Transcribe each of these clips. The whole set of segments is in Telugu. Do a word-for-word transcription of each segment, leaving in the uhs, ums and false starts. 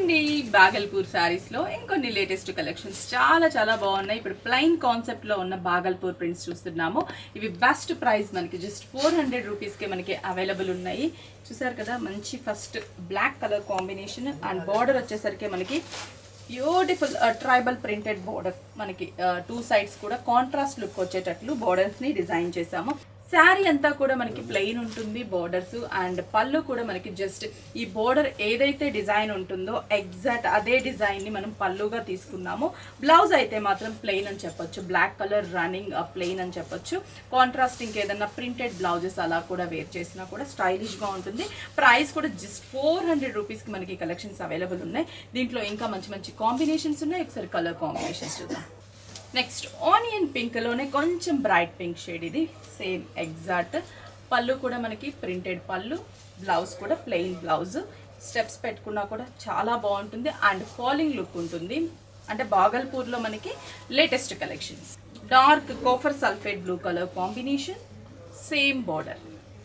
అండి బాగల్పూర్ సారీస్ లో ఇంకొన్ని లేటెస్ట్ కలెక్షన్స్ చాలా చాలా బాగున్నాయి. ఇప్పుడు ప్లెయిన్ కాన్సెప్ట్ లో ఉన్న బాగల్పూర్ ప్రింట్స్ చూస్తున్నాము. ఇవి బెస్ట్ ప్రైస్ మనకి జస్ట్ ఫోర్ హండ్రెడ్ రూపీస్ కే మనకి అవైలబుల్ ఉన్నాయి. చూసారు కదా, మంచి first black colour combination and border వచ్చేసరికి మనకి బ్యూటిఫుల్ ట్రైబల్ ప్రింటెడ్ బార్డర్. మనకి టూ సైడ్స్ కూడా కాంట్రాస్ట్ లుక్ వచ్చేటట్లు బార్డర్స్ ని డిజైన్ చేసాము. శారీ అంతా కూడా మనకి ప్లెయిన్ ఉంటుంది బార్డర్స్ అండ్ పళ్ళు కూడా మనకి జస్ట్ ఈ బార్డర్ ఏదైతే డిజైన్ ఉంటుందో ఎగ్జాక్ట్ అదే డిజైన్ ని మనం పళ్ళుగా తీసుకున్నాము. బ్లౌజ్ అయితే మాత్రం ప్లెయిన్ అని చెప్పొచ్చు, బ్లాక్ కలర్ రన్నింగ్ ప్లెయిన్ అని చెప్పొచ్చు. కాంట్రాస్ట్ ఇంకేదన్నా ప్రింటెడ్ బ్లౌజెస్ అలా కూడా వేర్ చేసినా కూడా స్టైలిష్ గా ఉంటుంది. ప్రైస్ కూడా జస్ట్ ఫోర్ హండ్రెడ్ రూపీస్ కి మనకి కలెక్షన్స్ అవైలబుల్ ఉన్నాయి. దీంట్లో ఇంకా మంచి మంచి కాంబినేషన్స్ ఉన్నాయి. ఒకసారి కలర్ కాంబినేషన్స్ చూద్దాం. నెక్స్ట్ ఆనియన్ పింక్ లోనే కొంచెం బ్రైట్ పింక్ షేడ్. ఇది సేమ్ ఎగ్జాక్ట్ పళ్ళు కూడా మనకి ప్రింటెడ్ పళ్ళు, బ్లౌజ్ కూడా ప్లెయిన్ బ్లౌజ్. స్టెప్స్ పెట్టుకున్నా కూడా చాలా బాగుంటుంది అండ్ ఫాలింగ్ లుక్ ఉంటుంది. అంటే బాగల్పూర్ లో మనకి latest collections. Dark copper sulphate blue colour combination, same border,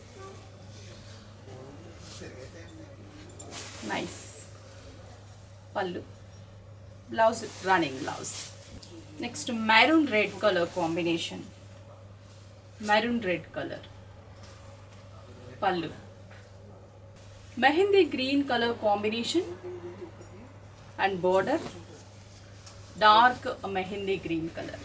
nice pallu, blouse running blouse. Next maroon red colour combination, maroon red colour pallu, mehndi green colour combination and border dark mehndi green colour.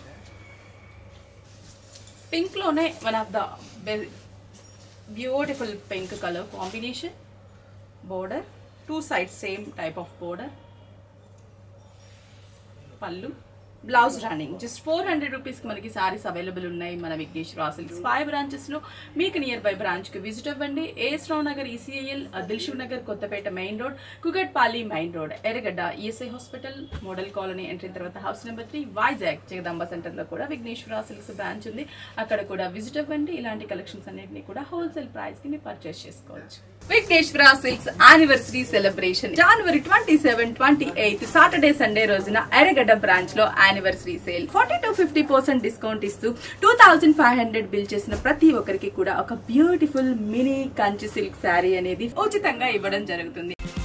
Pink లోనే one of the beautiful pink colour combination. Border two sides same type of border, pallu, blouse running. Just four hundred రూపీస్కి మనకి సారీస్ అవైలబుల్ ఉన్నాయి మన విఘ్నేశ్వర సిల్క్స్ ఫైవ్ బ్రాంచెస్లో. మీకు నియర్ బై బ్రాంచ్కి విజిట్ అవ్వండి. A S Rao Nagar ECIL, Dilsukhnagar Kothapet main road, Kukatpally main road, Erragadda ESI hospital, model colony entry తర్వాత house number three, Vizag Jagadamba సెంటర్లో కూడా విఘ్నేశ్వర సిల్క్స్ బ్రాంచ్ ఉంది. అక్కడ కూడా విజిట్ అవ్వండి. ఇలాంటి కలెక్షన్స్ అన్నింటినీ కూడా హోల్సేల్ ప్రైస్కి మీరు పర్చేస్ చేసుకోవచ్చు. విఘ్నేశ్వర సిల్క్స్ యానివర్సరీ సెలబ్రేషన్ జనవరి twenty seven twenty eighth Saturday Sunday రోజున ఎర్రగడ్డ బ్రాంచ్ లో anniversary sale forty to fifty percent discount ఇస్తూ two thousand five hundred bill చేసిన ప్రతి ఒక్కరికి కూడా ఒక beautiful mini Kanchi silk sari అనేది ఉచితంగా ఇవ్వడం జరుగుతుంది.